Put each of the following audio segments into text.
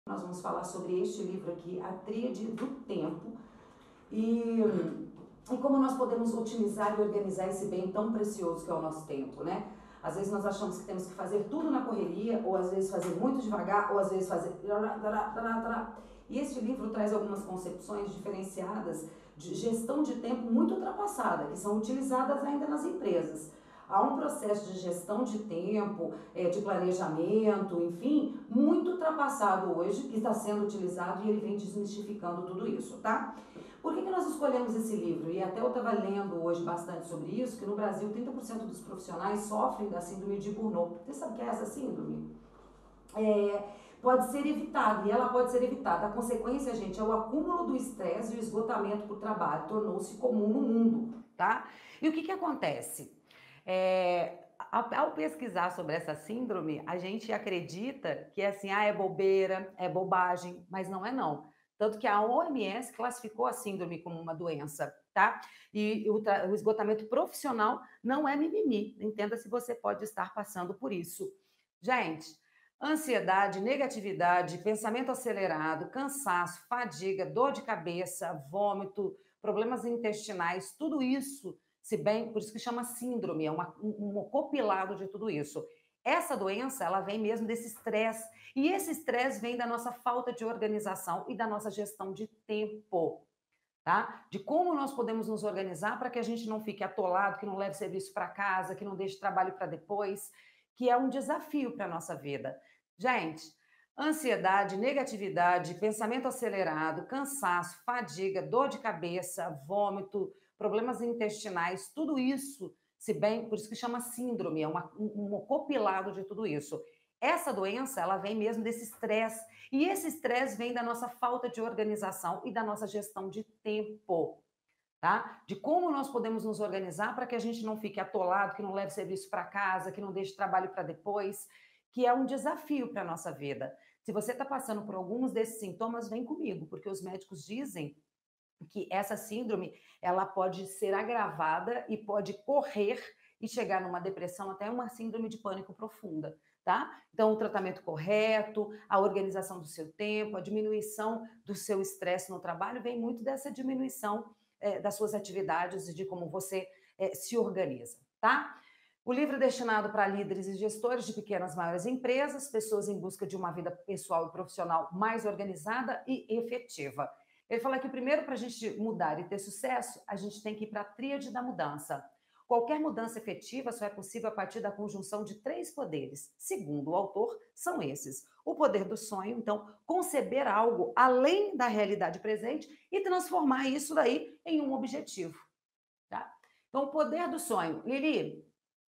Nós vamos falar sobre este livro aqui, A Tríade do Tempo, e, e como nós podemos otimizar e organizar esse bem tão precioso que é o nosso tempo, né? Às vezes nós achamos que temos que fazer tudo na correria, ou às vezes fazer muito devagar, ou às vezes fazer... E este livro traz algumas concepções diferenciadas de gestão de tempo muito ultrapassada, que são utilizadas ainda nas empresas. Há um processo de gestão de tempo, de planejamento, enfim, muito ultrapassado hoje, que está sendo utilizado e ele vem desmistificando tudo isso, tá? Por que nós escolhemos esse livro? E até eu estava lendo hoje bastante sobre isso, que no Brasil 30% dos profissionais sofrem da síndrome de Burnout. Você sabe o que é essa síndrome? Pode ser evitada, e ela pode ser evitada. A consequência, gente, é o acúmulo do estresse e o esgotamento por trabalho. Tornou-se comum no mundo, tá? E o que acontece? Ao pesquisar sobre essa síndrome, a gente acredita que assim, é bobeira, é bobagem, mas não é não. Tanto que a OMS classificou a síndrome como uma doença, tá? E o esgotamento profissional não é mimimi. Entenda se você pode estar passando por isso. Gente, ansiedade, negatividade, pensamento acelerado, cansaço, fadiga, dor de cabeça, vômito, problemas intestinais, tudo isso, se bem, por isso que chama síndrome, é um compilado de tudo isso. Essa doença, ela vem mesmo desse estresse, e esse estresse vem da nossa falta de organização e da nossa gestão de tempo, tá? De como nós podemos nos organizar para que a gente não fique atolado, que não leve serviço para casa, que não deixe trabalho para depois, que é um desafio para a nossa vida. Gente, ansiedade, negatividade, pensamento acelerado, cansaço, fadiga, dor de cabeça, vômito, problemas intestinais, tudo isso, se bem, por isso que chama síndrome, é um compilado de tudo isso. Essa doença, ela vem mesmo desse estresse, e esse estresse vem da nossa falta de organização e da nossa gestão de tempo, tá? De como nós podemos nos organizar para que a gente não fique atolado, que não leve serviço para casa, que não deixe trabalho para depois, que é um desafio para a nossa vida. Se você está passando por alguns desses sintomas, vem comigo, porque os médicos dizem que essa síndrome, ela pode ser agravada e pode correr e chegar numa depressão, até uma síndrome de pânico profunda, tá? Então, o tratamento correto, a organização do seu tempo, a diminuição do seu estresse no trabalho, vem muito dessa diminuição das suas atividades e de como você se organiza, tá? O livro é destinado para líderes e gestores de pequenas e maiores empresas, pessoas em busca de uma vida pessoal e profissional mais organizada e efetiva. Ele fala que primeiro, para a gente mudar e ter sucesso, a gente tem que ir para a tríade da mudança. Qualquer mudança efetiva só é possível a partir da conjunção de três poderes. Segundo o autor, são esses. O poder do sonho, então, conceber algo além da realidade presente e transformar isso daí em um objetivo. Tá? Então, o poder do sonho. Lili,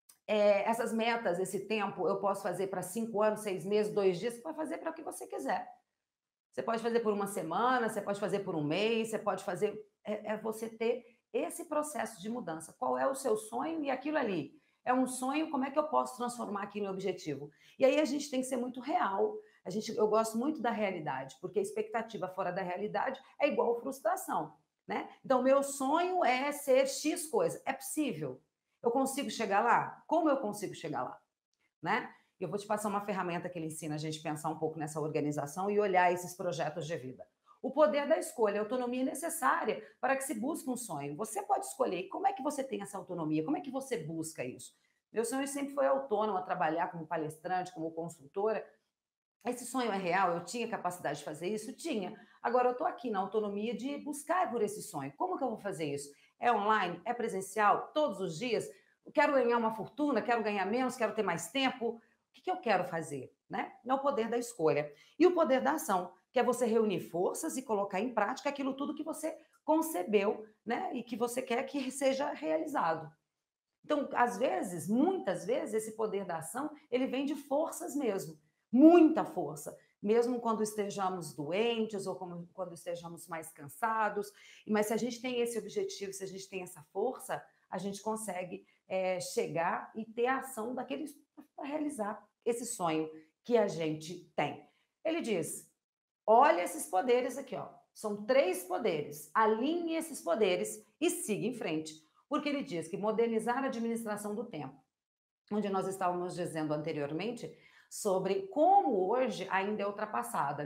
essas metas, esse tempo, eu posso fazer para 5 anos, 6 meses, 2 dias, você pode fazer para o que você quiser. Você pode fazer por uma semana, você pode fazer por um mês, você pode fazer... É você ter esse processo de mudança. Qual é o seu sonho e aquilo ali? É um sonho, como é que eu posso transformar aquilo em objetivo? E aí a gente tem que ser muito real. Eu gosto muito da realidade, porque a expectativa fora da realidade é igual frustração, né? Então, meu sonho é ser X coisa. É possível? Eu consigo chegar lá? Como eu consigo chegar lá? Né? Eu vou te passar uma ferramenta que ele ensina a gente pensar um pouco nessa organização e olhar esses projetos de vida. O poder da escolha, a autonomia necessária para que se busque um sonho. Você pode escolher. Como é que você tem essa autonomia? Como é que você busca isso? Meu sonho sempre foi autônoma, trabalhar como palestrante, como consultora. Esse sonho é real? Eu tinha capacidade de fazer isso? Tinha. Agora eu estou aqui na autonomia de buscar por esse sonho. Como que eu vou fazer isso? É online? É presencial? Todos os dias? Quero ganhar uma fortuna? Quero ganhar menos? Quero ter mais tempo? O que eu quero fazer? Né? É o poder da escolha. E o poder da ação, que é você reunir forças e colocar em prática aquilo tudo que você concebeu, né? E que você quer que seja realizado. Então, às vezes, muitas vezes, esse poder da ação, ele vem de forças mesmo, muita força, mesmo quando estejamos doentes ou quando estejamos mais cansados. Mas se a gente tem esse objetivo, se a gente tem essa força, a gente consegue chegar e ter a ação daqueles para realizar esse sonho que a gente tem. Ele diz, olha esses poderes aqui, ó. São 3 poderes. Alinhe esses poderes e siga em frente. Porque ele diz que modernizar a administração do tempo, onde nós estávamos dizendo anteriormente sobre como hoje ainda é ultrapassada, né?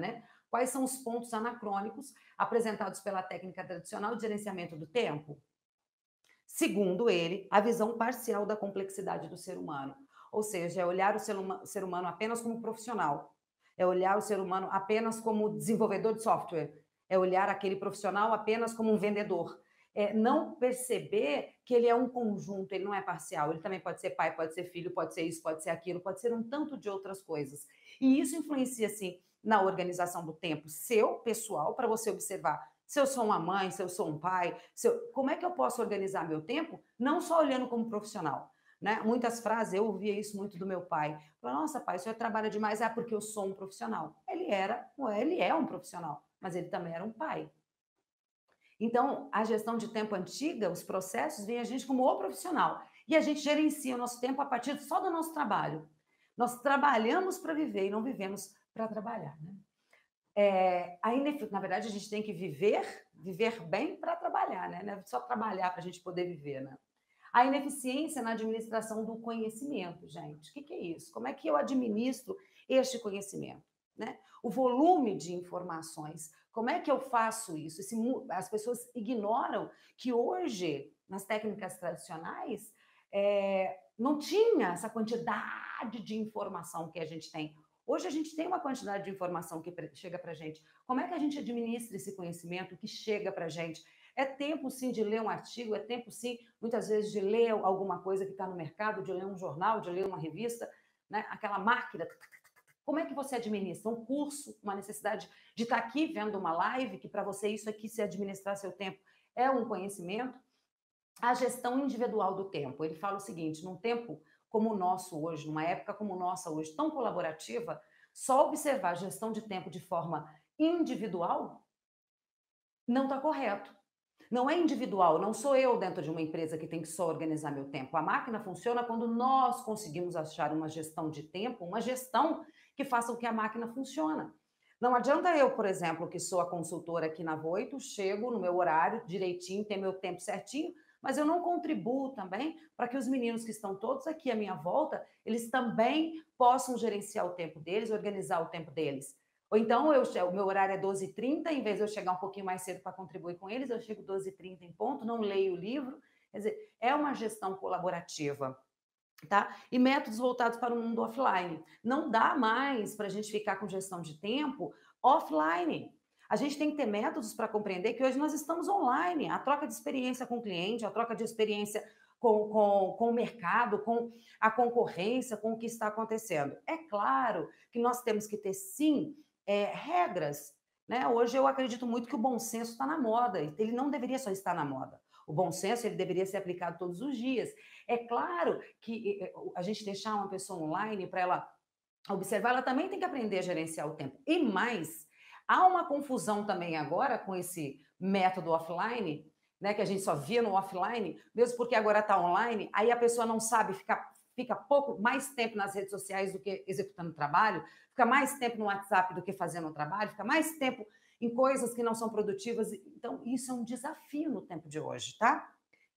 Quais são os pontos anacrônicos apresentados pela técnica tradicional de gerenciamento do tempo? Segundo ele, a visão parcial da complexidade do ser humano. Ou seja, é olhar o ser humano apenas como profissional, é olhar o ser humano apenas como desenvolvedor de software, é olhar aquele profissional apenas como um vendedor. É não perceber que ele é um conjunto, ele não é parcial, ele também pode ser pai, pode ser filho, pode ser isso, pode ser aquilo, pode ser um tanto de outras coisas. E isso influencia, sim, na organização do tempo seu, pessoal, para você observar se eu sou uma mãe, se eu sou um pai, como é que eu posso organizar meu tempo, não só olhando como profissional. Né? Muitas frases, eu ouvia isso muito do meu pai. Falei, nossa, pai, o senhor trabalha demais, é porque eu sou um profissional. Ele é um profissional, mas ele também era um pai. Então, a gestão de tempo antiga, os processos, veem a gente como o profissional. E a gente gerencia o nosso tempo a partir só do nosso trabalho. Nós trabalhamos para viver e não vivemos para trabalhar. Né? Na verdade, a gente tem que viver bem para trabalhar, né? Não é só trabalhar para a gente poder viver, né? A ineficiência na administração do conhecimento, gente. O que é isso? Como é que eu administro este conhecimento? Né? O volume de informações. Como é que eu faço isso? As pessoas ignoram que hoje, nas técnicas tradicionais, não tinha essa quantidade de informação que a gente tem. Hoje a gente tem uma quantidade de informação que chega para a gente. Como é que a gente administra esse conhecimento que chega para a gente? É tempo, sim, de ler um artigo, é tempo, sim, muitas vezes, de ler alguma coisa que está no mercado, de ler um jornal, de ler uma revista, né? Aquela máquina. Como é que você administra? Um curso, uma necessidade de estar aqui vendo uma live, que para você isso aqui, se administrar seu tempo, é um conhecimento. A gestão individual do tempo. Ele fala o seguinte, num tempo como o nosso hoje, numa época como nossa hoje, tão colaborativa, só observar a gestão de tempo de forma individual não está correto. Não é individual, não sou eu dentro de uma empresa que tem que só organizar meu tempo. A máquina funciona quando nós conseguimos achar uma gestão de tempo, uma gestão que faça com que a máquina funcione. Não adianta eu, por exemplo, que sou a consultora aqui na Voito, chego no meu horário direitinho, tenho meu tempo certinho, mas eu não contribuo também para que os meninos que estão todos aqui à minha volta, eles também possam gerenciar o tempo deles, organizar o tempo deles. Ou então, o meu horário é 12h30, em vez de eu chegar um pouquinho mais cedo para contribuir com eles, eu chego 12h30 em ponto, não leio o livro. Quer dizer, é uma gestão colaborativa. Tá? E métodos voltados para o mundo offline. Não dá mais para a gente ficar com gestão de tempo offline. A gente tem que ter métodos para compreender que hoje nós estamos online. A troca de experiência com o cliente, a troca de experiência com o mercado, com a concorrência, com o que está acontecendo. É claro que nós temos que ter, sim, regras. Né? Hoje eu acredito muito que o bom senso está na moda. Ele não deveria só estar na moda. O bom senso ele deveria ser aplicado todos os dias. É claro que a gente deixar uma pessoa online para ela observar, ela também tem que aprender a gerenciar o tempo. E mais, há uma confusão também agora com esse método offline, né, que a gente só via no offline, mesmo porque agora está online, aí a pessoa não sabe, fica pouco mais tempo nas redes sociais do que executando trabalho, fica mais tempo no WhatsApp do que fazendo o trabalho, fica mais tempo em coisas que não são produtivas. Então, isso é um desafio no tempo de hoje, tá?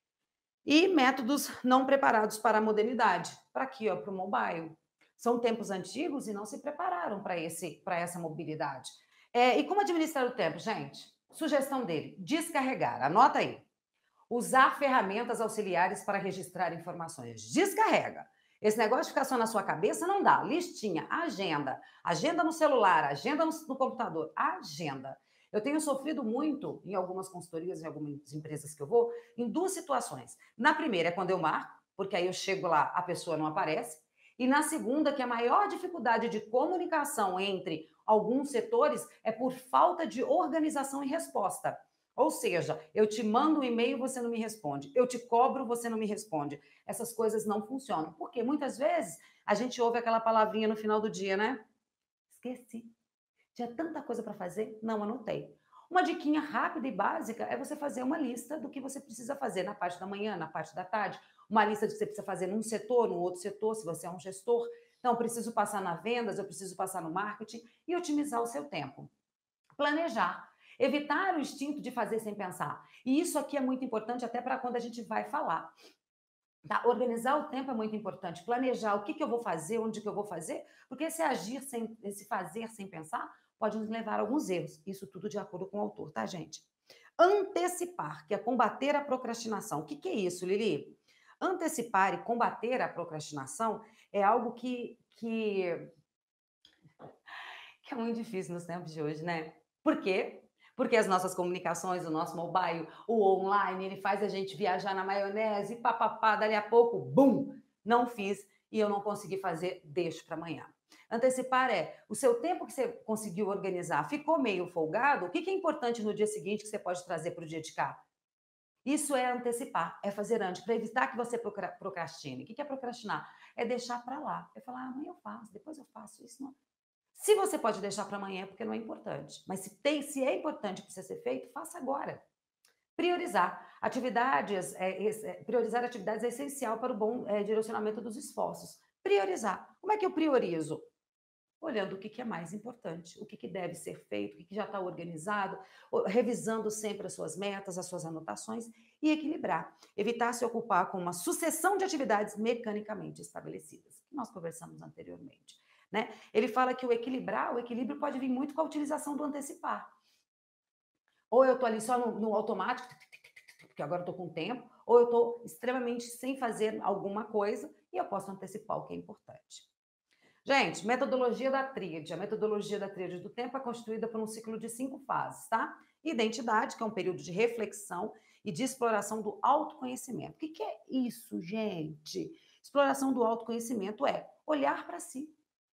E métodos não preparados para a modernidade. Para aqui, ó, para o mobile. São tempos antigos e não se prepararam para essa mobilidade. E como administrar o tempo, gente? Sugestão dele: descarregar. Anota aí. Usar ferramentas auxiliares para registrar informações. Descarrega. Esse negócio de ficar só na sua cabeça não dá. Listinha, agenda. Agenda no celular, agenda no computador. Agenda. Eu tenho sofrido muito em algumas consultorias, em algumas empresas que eu vou, em duas situações. Na primeira é quando eu marco, porque aí eu chego lá, a pessoa não aparece. E na segunda, que a maior dificuldade de comunicação entre alguns setores é por falta de organização e resposta. Ou seja, eu te mando um e-mail, você não me responde. Eu te cobro, você não me responde. Essas coisas não funcionam. Porque muitas vezes a gente ouve aquela palavrinha no final do dia, né? Esqueci. Tinha tanta coisa para fazer, não anotei. Uma diquinha rápida e básica é você fazer uma lista do que você precisa fazer na parte da manhã, na parte da tarde, uma lista do que você precisa fazer num setor, no outro setor, se você é um gestor. Então, eu preciso passar na vendas, eu preciso passar no marketing e otimizar o seu tempo. Planejar. Evitar o instinto de fazer sem pensar. E isso aqui é muito importante até para quando a gente vai falar. Tá? Organizar o tempo é muito importante. Planejar o que eu vou fazer, onde que eu vou fazer, porque se fazer sem pensar pode nos levar a alguns erros. Isso tudo de acordo com o autor, tá, gente? Antecipar, que é combater a procrastinação. O que é isso, Lili? Antecipar e combater a procrastinação é algo que é muito difícil nos tempos de hoje, né? Por quê? Porque as nossas comunicações, o nosso mobile, o online, ele faz a gente viajar na maionese, papapá, dali a pouco, bum, não fiz e eu não consegui fazer, deixo para amanhã. Antecipar é o seu tempo que você conseguiu organizar, ficou meio folgado, o que é importante no dia seguinte que você pode trazer para o dia de cá? Isso é antecipar, é fazer antes, para evitar que você procrastine. O que é procrastinar? É deixar para lá. É falar, amanhã eu faço, depois eu faço. Isso não. Se você pode deixar para amanhã, é porque não é importante. Mas se é importante para ser feito, faça agora. Priorizar. Priorizar atividades é essencial para o bom direcionamento dos esforços. Priorizar. Como é que eu priorizo? Olhando o que é mais importante, o que deve ser feito, o que já está organizado, revisando sempre as suas metas, as suas anotações e equilibrar. Evitar se ocupar com uma sucessão de atividades mecanicamente estabelecidas, que nós conversamos anteriormente. Né? Ele fala que o equilíbrio pode vir muito com a utilização do antecipar. Ou eu estou ali só no automático, porque agora eu estou com tempo, ou eu estou extremamente sem fazer alguma coisa e eu posso antecipar o que é importante. Gente, metodologia da tríade. A metodologia da tríade do tempo é constituída por um ciclo de 5 fases, tá? Identidade, que é um período de reflexão e de exploração do autoconhecimento. O que é isso, gente? Exploração do autoconhecimento é olhar para si.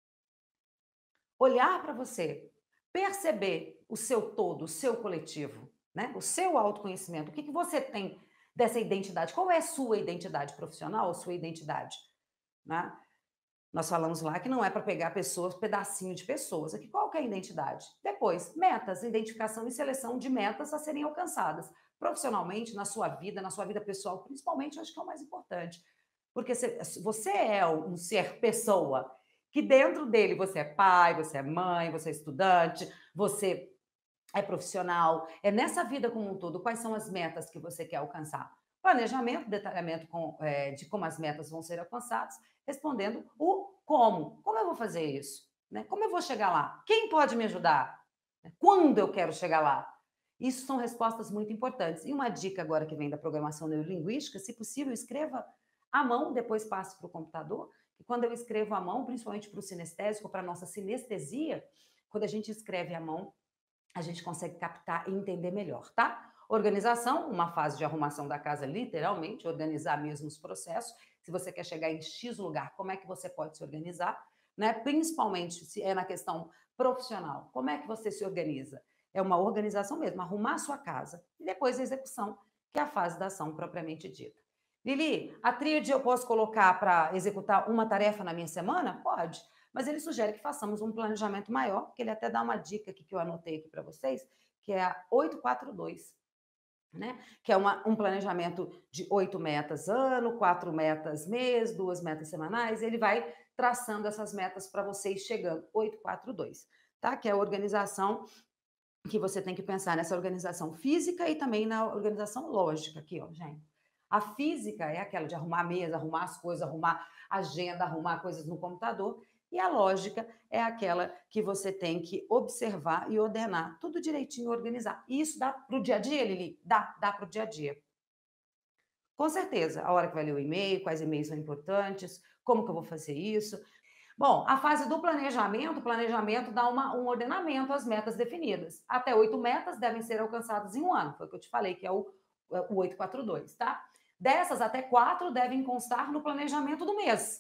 Olhar para você. Perceber o seu todo, o seu coletivo, né? O seu autoconhecimento. O que você tem dessa identidade? Qual é a sua identidade profissional, a sua identidade? Né? Nós falamos lá que não é para pegar pessoas, pedacinho de pessoas. Aqui, qual que é a identidade? Depois, metas, identificação e seleção de metas a serem alcançadas. Profissionalmente, na sua vida pessoal, principalmente, acho que é o mais importante. Porque você é um ser pessoa, que dentro dele você é pai, você é mãe, você é estudante, você é profissional. É nessa vida como um todo, quais são as metas que você quer alcançar? Planejamento, detalhamento de como as metas vão ser alcançadas, respondendo o como. Como eu vou fazer isso? Né? Como eu vou chegar lá? Quem pode me ajudar? Quando eu quero chegar lá? Isso são respostas muito importantes. E uma dica agora que vem da programação neurolinguística, se possível, escreva à mão, depois passe para o computador. E quando eu escrevo à mão, principalmente para o sinestésico, para a nossa sinestesia, quando a gente escreve à mão, a gente consegue captar e entender melhor, tá? Organização, uma fase de arrumação da casa, literalmente, organizar mesmo os processos. Se você quer chegar em X lugar, como é que você pode se organizar? Né? Principalmente se é na questão profissional. Como é que você se organiza? É uma organização mesmo, arrumar a sua casa. E depois a execução, que é a fase da ação propriamente dita. Lili, a tríade eu posso colocar para executar uma tarefa na minha semana? Pode. Mas ele sugere que façamos um planejamento maior, que ele até dá uma dica aqui que eu anotei aqui para vocês, que é a 842, né? Que é um planejamento de 8 metas ano, 4 metas mês, 2 metas semanais, ele vai traçando essas metas para vocês chegando, 842, tá? Que é a organização que você tem que pensar nessa organização física e também na organização lógica aqui, ó, gente. A física é aquela de arrumar a mesa, arrumar as coisas, arrumar agenda, arrumar coisas no computador. E a lógica é aquela que você tem que observar e ordenar, tudo direitinho, organizar. E isso dá para o dia a dia, Lili? Dá para o dia a dia. Com certeza, a hora que vai ler o e-mail, quais e-mails são importantes, como que eu vou fazer isso. Bom, a fase do planejamento, o planejamento dá um ordenamento às metas definidas. Até 8 metas devem ser alcançadas em um ano, foi o que eu te falei, que é o 842, tá? Dessas, até 4 devem constar no planejamento do mês.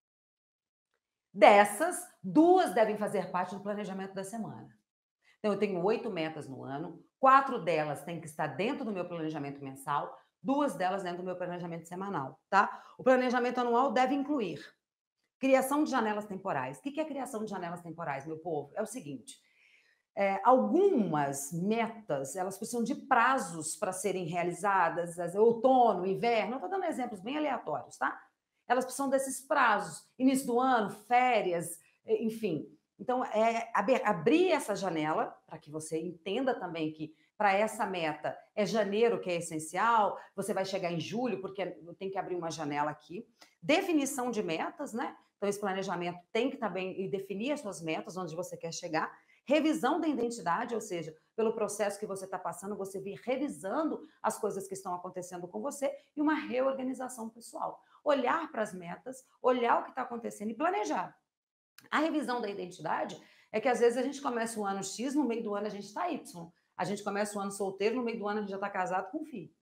Dessas, 2 devem fazer parte do planejamento da semana. Então, eu tenho 8 metas no ano, 4 delas têm que estar dentro do meu planejamento mensal, 2 delas dentro do meu planejamento semanal, tá? O planejamento anual deve incluir criação de janelas temporais. O que é criação de janelas temporais, meu povo? É o seguinte, algumas metas, elas precisam de prazos para serem realizadas, outono, inverno, eu estou dando exemplos bem aleatórios, tá? Elas precisam desses prazos, início do ano, férias, enfim. Então, abrir essa janela, para que você entenda também que para essa meta é janeiro que é essencial, você vai chegar em julho, porque tem que abrir uma janela aqui. Definição de metas, né? Então, esse planejamento tem que também definir as suas metas, onde você quer chegar. revisão da identidade, ou seja, pelo processo que você está passando, você vir revisando as coisas que estão acontecendo com você e uma reorganização pessoal. Olhar para as metas, olhar o que está acontecendo e planejar. A revisão da identidade é que às vezes a gente começa o ano X, no meio do ano a gente está Y. A gente começa o ano solteiro, no meio do ano a gente já está casado com um filho.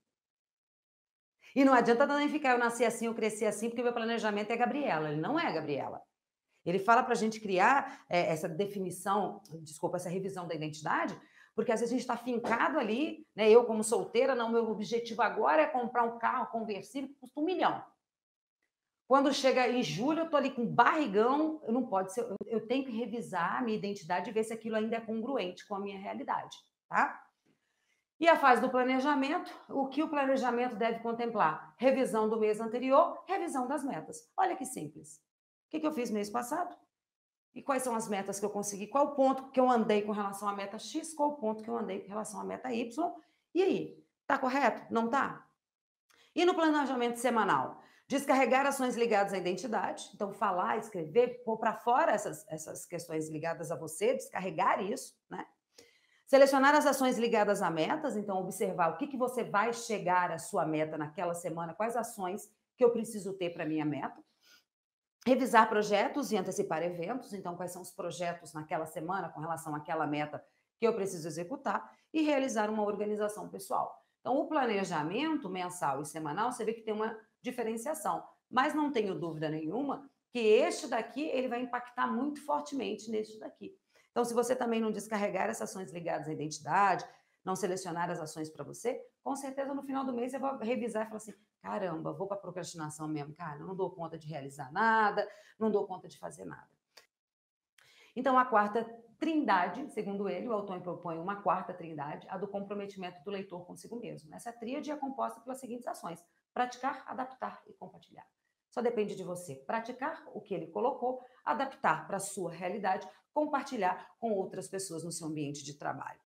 E não adianta também ficar, eu nasci assim, eu cresci assim, porque meu planejamento é Gabriela. Ele não é Gabriela. Ele fala para a gente criar essa definição, desculpa, essa revisão da identidade, porque às vezes a gente está fincado ali, né? Eu como solteira, não, meu objetivo agora é comprar um carro conversível que custa 1 milhão. Quando chega em julho, eu estou ali com barrigão, eu não pode ser, eu tenho que revisar a minha identidade e ver se aquilo ainda é congruente com a minha realidade, tá? E a fase do planejamento, o que o planejamento deve contemplar? Revisão do mês anterior, revisão das metas. Olha que simples. O que eu fiz mês passado? E quais são as metas que eu consegui? Qual o ponto que eu andei com relação à meta X? Qual o ponto que eu andei com relação à meta Y? E aí, tá correto? Não tá? E no planejamento semanal? Descarregar ações ligadas à identidade. Então, falar, escrever, pôr para fora essas questões ligadas a você, descarregar isso, né? Selecionar as ações ligadas a metas, então observar o que você vai chegar à sua meta naquela semana, quais ações que eu preciso ter para a minha meta. Revisar projetos e antecipar eventos, então quais são os projetos naquela semana com relação àquela meta que eu preciso executar e realizar uma organização pessoal. Então, o planejamento mensal e semanal, você vê que tem uma diferenciação, mas não tenho dúvida nenhuma que este daqui, ele vai impactar muito fortemente neste daqui. Então, se você também não descarregar essas ações ligadas à identidade, não selecionar as ações para você, com certeza no final do mês você vai revisar e falar assim, caramba, vou para a procrastinação mesmo, cara, não dou conta de realizar nada, não dou conta de fazer nada. Então, a quarta trindade, segundo ele, o autor propõe uma quarta trindade, a do comprometimento do leitor consigo mesmo. Essa tríade é composta pelas seguintes ações: praticar, adaptar e compartilhar. Só depende de você praticar o que ele colocou, adaptar para a sua realidade, compartilhar com outras pessoas no seu ambiente de trabalho.